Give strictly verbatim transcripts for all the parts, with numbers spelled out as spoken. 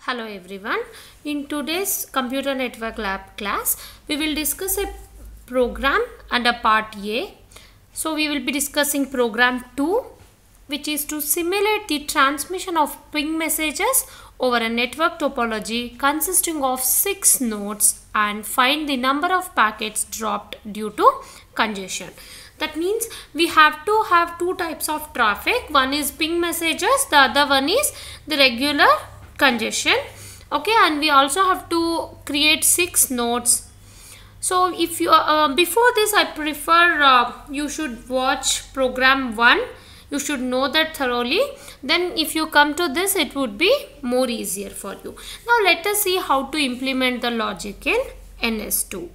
Hello everyone. In today's computer network lab class, we will discuss a program under part A. So we will be discussing program two, which is to simulate the transmission of ping messages over a network topology consisting of six nodes and find the number of packets dropped due to congestion. That means we have to have two types of traffic. One is ping messages, the other one is the regular congestion. Okay, and we also have to create six nodes. So if you uh, before this, I prefer uh, you should watch program one. You should know that thoroughly. Then if you come to this, it would be more easier for you. Now let us see how to implement the logic in N S two.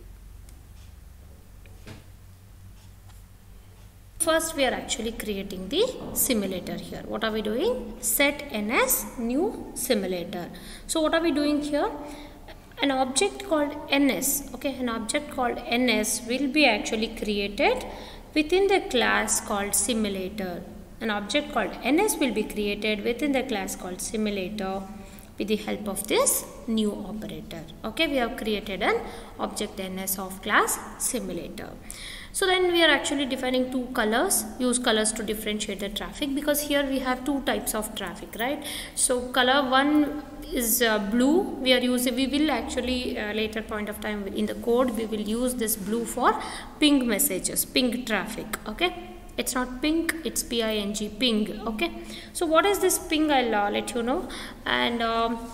First, we are actually creating the simulator here. What are we doing? Set N S new simulator. So what are we doing here? An object called N S, okay, an object called N S will be actually created within the class called simulator. An object called N S will be created within the class called simulator with the help of this new operator. Okay, we have created an object N S of class simulator. So then we are actually defining two colors, use colors to differentiate the traffic, because here we have two types of traffic, right? So color one is uh, blue. We are using, we will actually uh, later point of time in the code, we will use this blue for ping messages, ping traffic, okay? It's not ping, it's P I N G, ping, okay? So what is this ping? I'll uh, let you know. And um,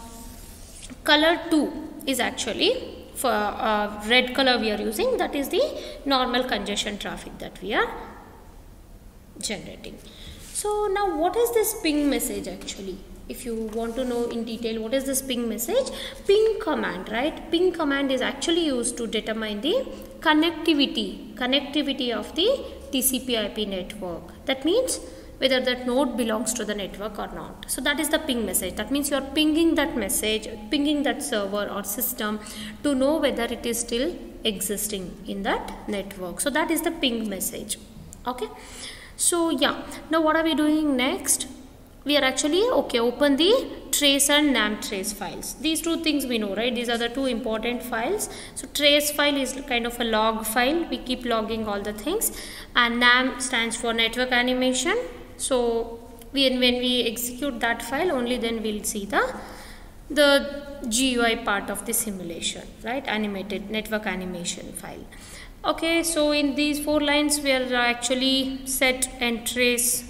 color two is actually for uh, red color we are using, that is the normal congestion traffic that we are generating. So now what is this ping message actually? If you want to know in detail what is this ping message, ping command, right? Ping command is actually used to determine the connectivity, connectivity of the T C P I P network. That means whether that node belongs to the network or not. So that is the ping message. That means you are pinging that message, pinging that server or system to know whether it is still existing in that network. So that is the ping message. Okay. So yeah, now what are we doing next? We are actually, okay, open the trace and nam trace files. These two things we know, right? These are the two important files. So trace file is kind of a log file. We keep logging all the things. And nam stands for network animation. So we, when we execute that file, only then we'll see the the G U I part of the simulation, right? Animated network animation file. Okay, so in these four lines we are actually set and trace,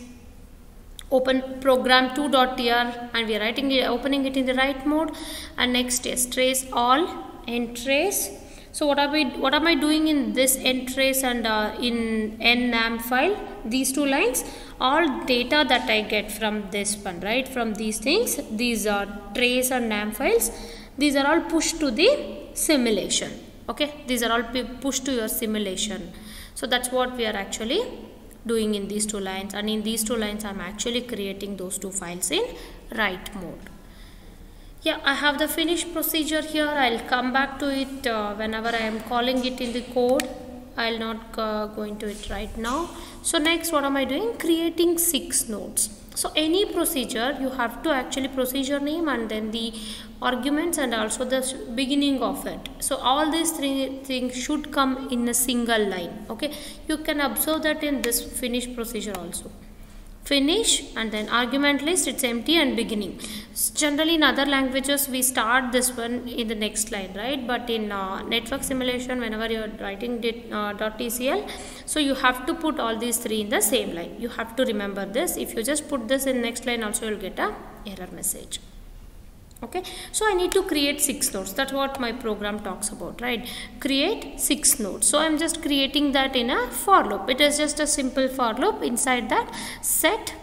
open program two.tr, and we are writing it, opening it in the write mode. And next is trace all and trace. So what are we, what am I doing in this ntrace and uh, in nnam file? These two lines, all data that I get from this one, right? From these things, these are trace and nam files. These are all pushed to the simulation. Okay, these are all pushed to your simulation. So that's what we are actually doing in these two lines. And in these two lines, I'm actually creating those two files in write mode. Yeah, I have the finished procedure here. I'll come back to it uh, whenever I am calling it in the code. I'll not uh, go into it right now. So next, what am I doing? Creating six nodes. So any procedure, you have to actually procedure name and then the arguments and also the beginning of it. So all these three things should come in a single line. Okay, you can observe that in this finish procedure also. Finish and then argument list, it's empty, and beginning. Generally in other languages we start this one in the next line, right? But in uh, network simulation, whenever you are writing dit, uh, .tcl, so you have to put all these three in the same line. You have to remember this. If you just put this in next line also, you'll get a error message. Okay, so I need to create six nodes. That's what my program talks about, right? Create six nodes. So I'm just creating that in a for loop. It is just a simple for loop. Inside that, set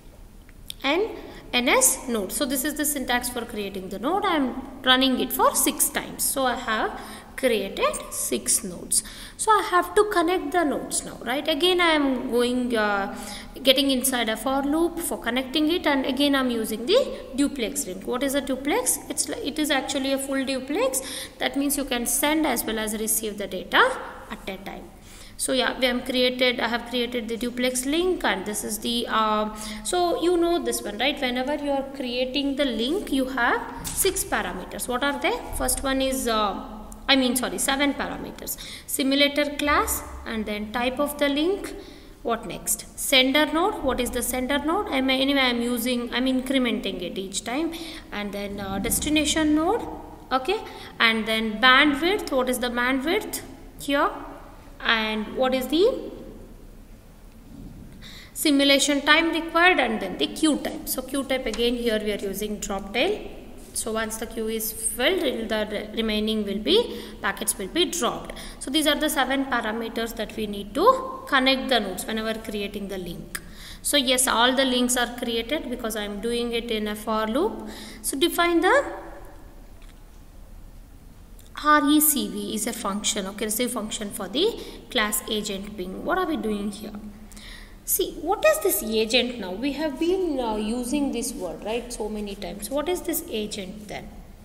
and ns node. So this is the syntax for creating the node. I'm running it for six times. So I have created six nodes. So I have to connect the nodes now, right? Again, I am going uh, getting inside a for loop for connecting it, and again I'm using the duplex link. What is a duplex? It's it is actually a full duplex. That means you can send as well as receive the data at a time. So yeah, we have created, I have created the duplex link, and this is the, uh, so you know this one, right? Whenever you are creating the link, you have six parameters. What are they? First one is uh, I mean sorry seven parameters. Simulator class, and then type of the link. What next? Sender node. What is the sender node? I'm anyway I'm using I'm incrementing it each time. And then uh, destination node. Okay, and then bandwidth. What is the bandwidth here? And what is the simulation time required, and then the queue type. So queue type, again here we are using drop tail. So once the queue is filled, the remaining will be packets will be dropped. So these are the seven parameters that we need to connect the nodes whenever creating the link. So yes, all the links are created because I am doing it in a for loop. So define the recv is a function, okay, receive function for the class agent ping. What are we doing here? See, what is this agent now? We have been uh, using this word, right, so many times. What is this agent then?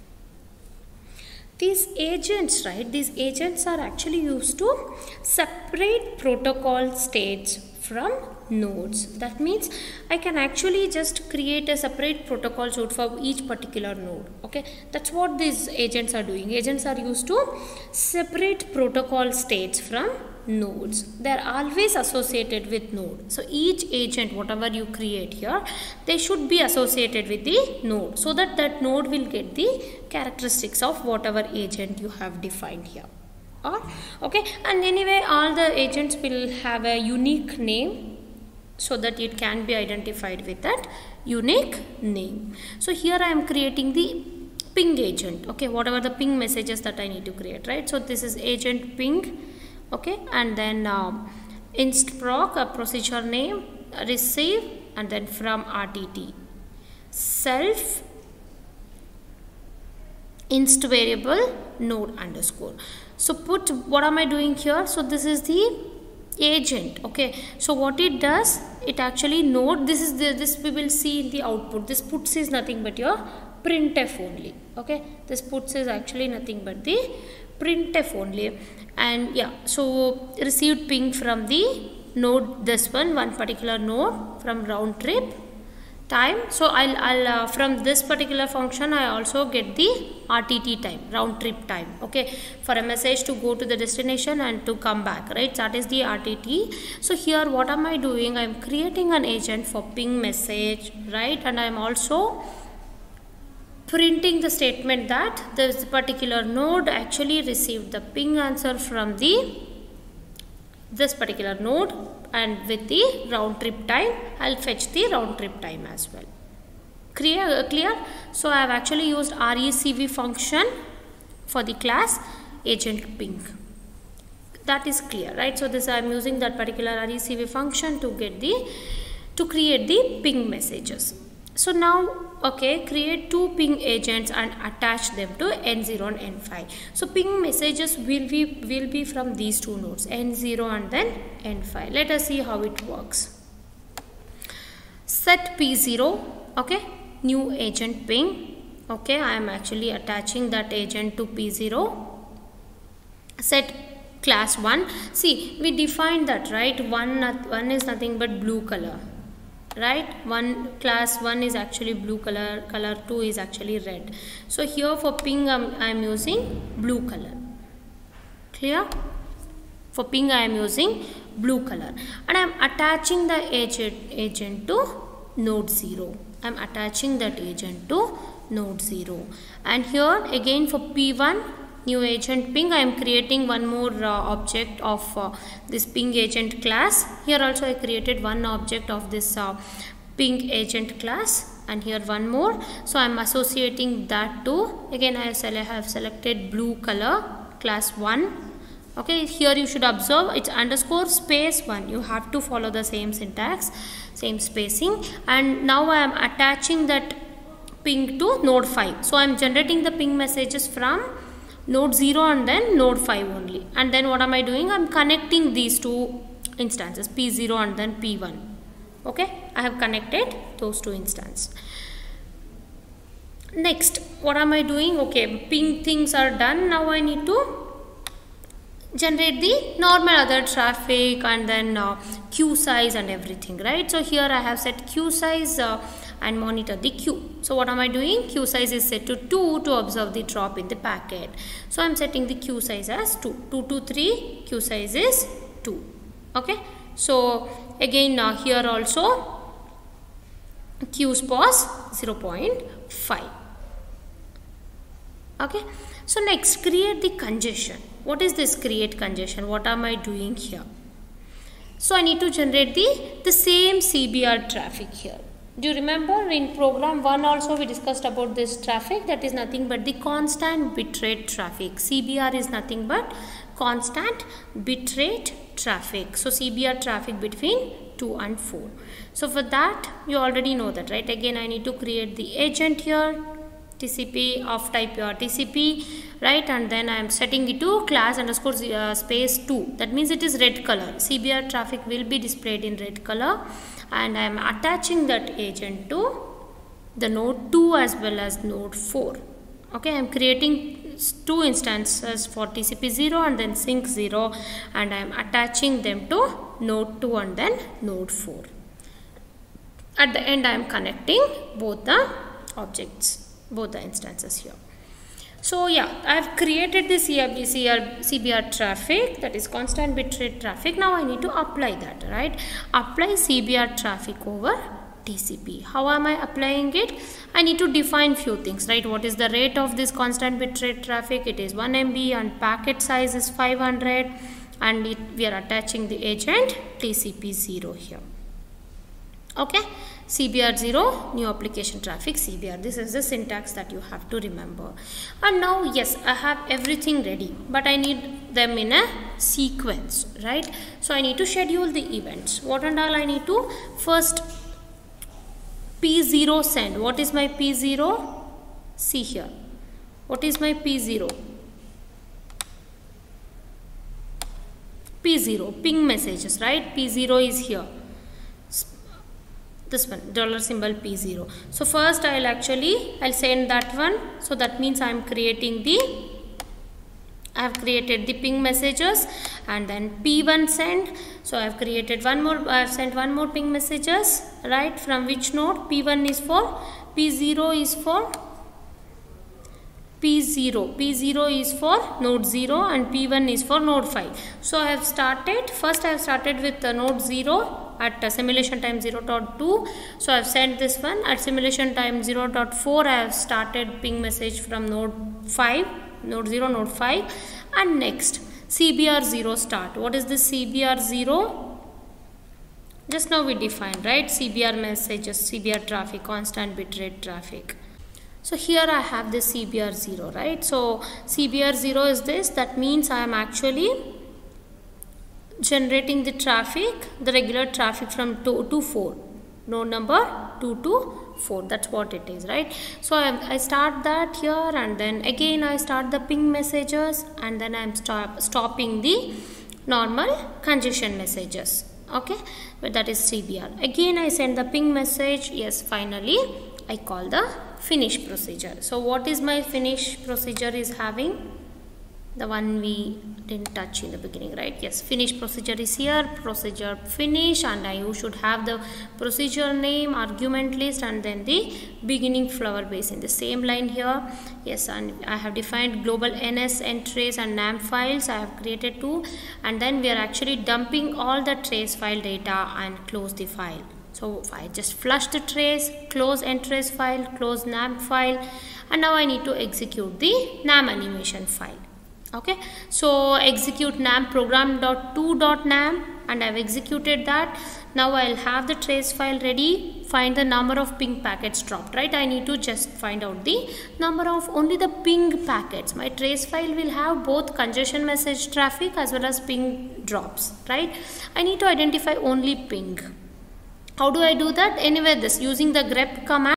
These agents, right, these agents are actually used to separate protocol states from nodes. That means I can actually just create a separate protocol suite for each particular node. Okay, that's what these agents are doing. Agents are used to separate protocol states from nodes. They are always associated with node. So each agent, whatever you create here, they should be associated with the node, so that that node will get the characteristics of whatever agent you have defined here. Or okay, and anyway all the agents will have a unique name, so that it can be identified with that unique name. So here I am creating the ping agent, okay, whatever the ping messages that I need to create, right? So this is agent ping, okay, and then um, inst proc, a procedure name, receive, and then from R T T self inst variable node underscore. So put, what am I doing here? So this is the agent, okay. So what it does, it actually node, this is the, this we will see in the output. This puts is nothing but your printf only, okay. This puts is actually nothing but the printf only. And yeah, so received ping from the node, this one one particular node from round trip time. So I'll, I'll uh, from this particular function I also get the R T T time, round trip time, okay, for a message to go to the destination and to come back, right? That is the R T T. So here what am I doing? I'm creating an agent for ping message, right? And I'm also printing the statement that this particular node actually received the ping answer from the this particular node, and with the round trip time I'll fetch the round trip time as well. Clear? Clear? So I have actually used recv function for the class agent ping. That is clear, right? So this I am using that particular recv function to get the to create the ping messages. So now, okay, create two ping agents and attach them to N zero and N five. So ping messages will be will be from these two nodes, N zero and then N five. Let us see how it works. Set P zero, okay, new agent ping. Okay, I am actually attaching that agent to P zero. Set class one. See, we defined that, right? One, one is nothing but blue color. Right, one class one is actually blue color, color two is actually red. So here for ping um, I am using blue color. Clear? For ping I am using blue color, and I am attaching the agent agent to node zero. I am attaching that agent to node zero. And here again for P one, new agent ping, I am creating one more uh, object of uh, this ping agent class. Here also I created one object of this uh, ping agent class, and here one more. So I am associating that to, again I have selected blue color, class one. Okay, here you should observe it's underscore space one. You have to follow the same syntax, same spacing. And now I am attaching that ping to node five. So I am generating the ping messages from node zero and then node five only. And then what am I doing? I am connecting these two instances, P zero and then P one. Okay, I have connected those two instances. Next, what am I doing? Okay, ping things are done. Now I need to generate the normal other traffic and then uh, queue size and everything, right? So here I have set queue size uh, and monitor the queue. So what am I doing? Queue size is set to two to observe the drop in the packet. So I am setting the queue size as two. two to three, queue size is two. Okay. So again uh, here also queues pos zero point five. Okay. So next, create the congestion. What is this create congestion? What am I doing here? So I need to generate the, the same C B R traffic here. Do you remember in program one also we discussed about this traffic? That is nothing but the constant bitrate traffic. C B R is nothing but constant bitrate traffic. So C B R traffic between two and four. So for that you already know that, right? Again I need to create the agent here, T C P of type your T C P, right? And then I am setting it to class underscore uh, space two. That means it is red color. C B R traffic will be displayed in red color, and I am attaching that agent to the node two as well as node four. Okay, I am creating two instances for T C P zero and then sync zero, and I am attaching them to node two and then node four. At the end I am connecting both the objects, both the instances here. So yeah, I have created this C B R traffic, that is constant bitrate traffic. Now I need to apply that, right? Apply C B R traffic over T C P. How am I applying it? I need to define few things, right? What is the rate of this constant bitrate traffic? It is one M B and packet size is five hundred, and it, we are attaching the agent T C P zero here. Okay, C B R zero, new application traffic C B R. This is the syntax that you have to remember. And now yes, I have everything ready, but I need them in a sequence, right? So I need to schedule the events. What and all I need to? First, P zero send. What is my P zero? See here. What is my P zero? P zero, ping messages, right? P zero is here. This one, dollar symbol P zero. So first I'll actually, I'll send that one. So that means I'm creating the, I have created the ping messages, and then P one send. So I've created one more, I've sent one more ping messages, right? From which node? P one is for, P zero is for P zero. P zero is for node zero and P one is for node five. So I have started, first I have started with the node zero at uh, simulation time zero dot two. So I have sent this one. At simulation time zero dot four I have started ping message from node five, node zero, node five, and next C B R zero start. What is this C B R zero? Just now we defined, right? C B R messages, C B R traffic, constant bitrate traffic. So here I have this C B R zero, right? So C B R zero is this. That means I am actually generating the traffic, the regular traffic from two to four, node number two to four. That's what it is, right? So I, I start that here, and then again I start the ping messages, and then I'm stop, stopping the normal congestion messages. Okay, but that is C B R. Again I send the ping message. Yes, finally I call the finish procedure. So what is my finish procedure is having? The one we didn't touch in the beginning, right? Yes, finish procedure is here, procedure finish, and I, you should have the procedure name, argument list, and then the beginning flower base in the same line here. Yes, and I have defined global N S entries and NAM files. I have created two, and then we are actually dumping all the trace file data and close the file. So I just flush the trace, close entries file, close NAM file, and now I need to execute the NAM animation file. Okay, so execute NAM program.to.nam, and I've executed that. Now I'll have the trace file ready. Find the number of ping packets dropped, right? I need to just find out the number of only the ping packets. My trace file will have both congestion message traffic as well as ping drops, right? I need to identify only ping. How do I do that? Anyway, this using the grep command,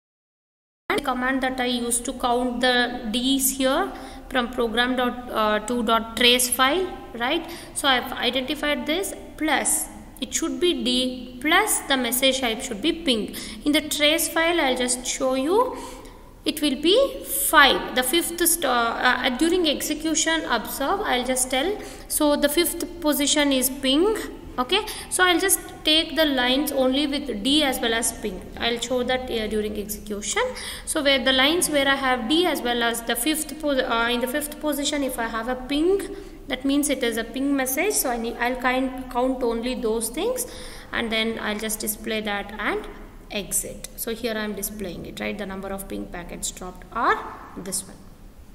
command that I used to count the D's here from program.to.trace file, right? So I have identified this, plus it should be D, plus the message type should be ping. In the trace file I'll just show you, it will be five. The fifth uh, during execution, observe, I'll just tell. So the fifth position is ping. Okay, so I'll just take the lines only with D as well as ping. I'll show that uh, during execution. So where the lines where I have D as well as the fifth uh, in the fifth position, if I have a ping, that means it is a ping message. So I need, I'll kind count only those things, and then I'll just display that and exit. So here I am displaying it, right? The number of ping packets dropped are this one.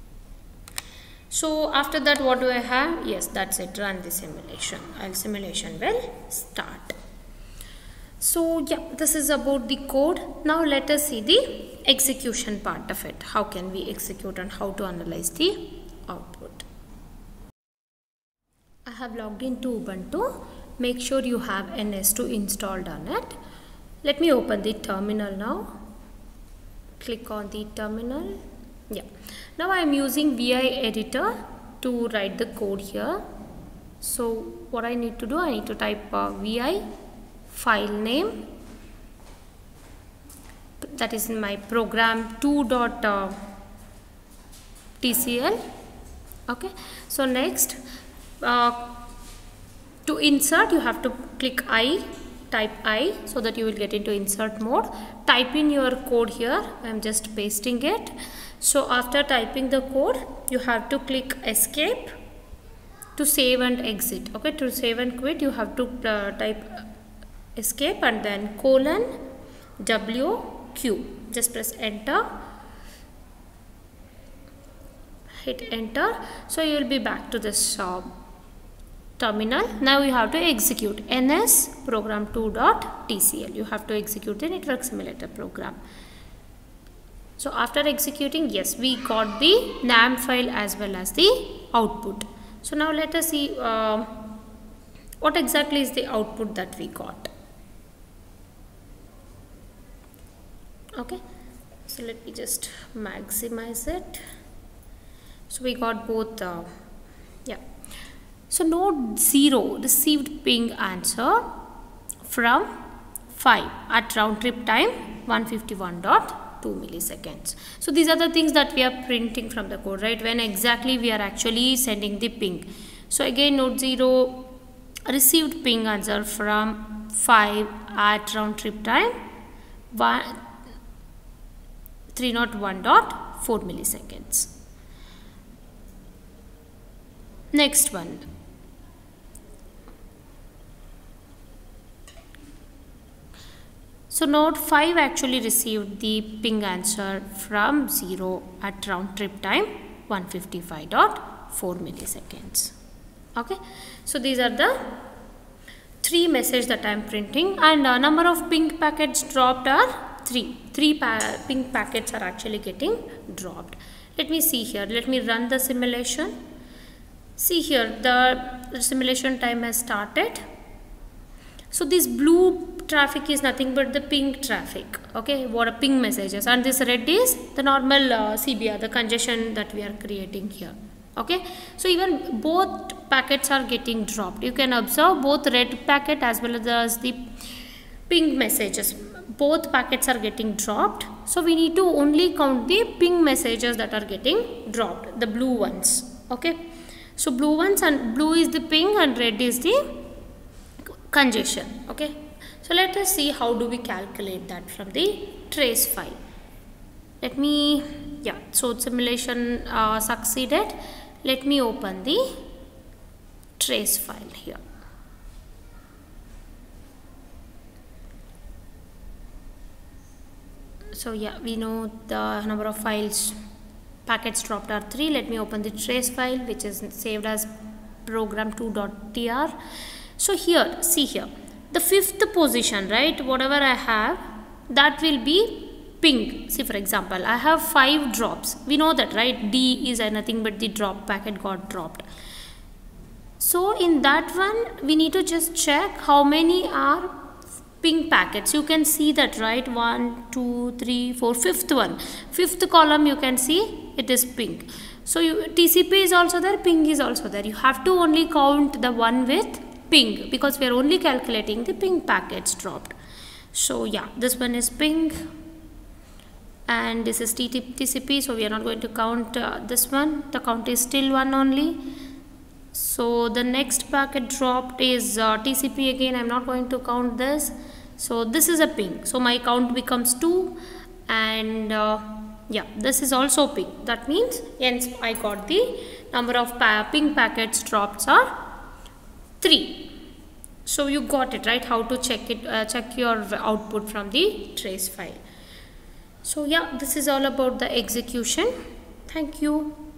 So after that, what do I have? Yes, that's it. Run the simulation. I'll simulation will start. So yeah, this is about the code. Now let us see the execution part of it. How can we execute and how to analyze the output. I have logged into Ubuntu. Make sure you have N S two installed on it. Let me open the terminal now. Click on the terminal. Yeah. Now I am using V I editor to write the code here. So what I need to do, I need to type uh, V I file name, that is in my program two dot T C L. Okay. So next, uh, to insert, you have to click I, type I, so that you will get into insert mode. Type in your code here. I am just pasting it. So after typing the code, you have to click escape to save and exit. Okay, to save and quit, you have to uh, type escape and then colon W Q. Just press enter. Hit enter. So you will be back to this uh, terminal. Now you have to execute N S program two dot T C L. You have to execute the network simulator program. So after executing, yes, we got the NAM file as well as the output. So now let us see uh, what exactly is the output that we got. Okay, so let me just maximize it. So we got both, uh, yeah. So node zero received ping answer from five at round trip time one fifty-one point two milliseconds. So these are the things that we are printing from the code, right? When exactly we are actually sending the ping. So again, node zero received ping answer from five at round trip time three oh one point four milliseconds. Next one. So node five actually received the ping answer from zero at round trip time one fifty-five point four milliseconds. Okay, so these are the three messages that I am printing, and uh, number of ping packets dropped are three. Three pa ping packets are actually getting dropped. Let me see here. Let me run the simulation. See here, the, the simulation time has started. So this blue traffic is nothing but the ping traffic. Okay, what a ping messages, and this red is the normal uh, C B R, the congestion that we are creating here. Okay, so even both packets are getting dropped. You can observe both red packet as well as the ping messages. Both packets are getting dropped. So we need to only count the ping messages that are getting dropped, the blue ones. Okay, so blue ones, and blue is the ping and red is the congestion. Okay, so let us see how do we calculate that from the trace file. Let me, yeah, so simulation uh, succeeded. Let me open the trace file here. So yeah, we know the number of files packets dropped are three. Let me open the trace file, which is saved as program two dot T R. So here, see here, the fifth position, right, whatever I have, that will be ping. See, for example, I have five drops. We know that, right? D is nothing but the drop packet got dropped. So in that one, we need to just check how many are ping packets. You can see that, right? One, two, three, four, fifth one. Fifth column, you can see it is ping. So you, T C P is also there, ping is also there. You have to only count the one with ping, because we are only calculating the ping packets dropped. So yeah, this one is ping and this is T C P, so we are not going to count uh, this one. The count is still one only. So the next packet dropped is uh, T C P again. I'm not going to count this. So this is a ping. So my count becomes two, and uh, yeah, this is also ping. That means hence I got the number of pa ping packets dropped are three. So you got it right, how to check it, uh, check your output from the trace file. So yeah, this is all about the execution. Thank you.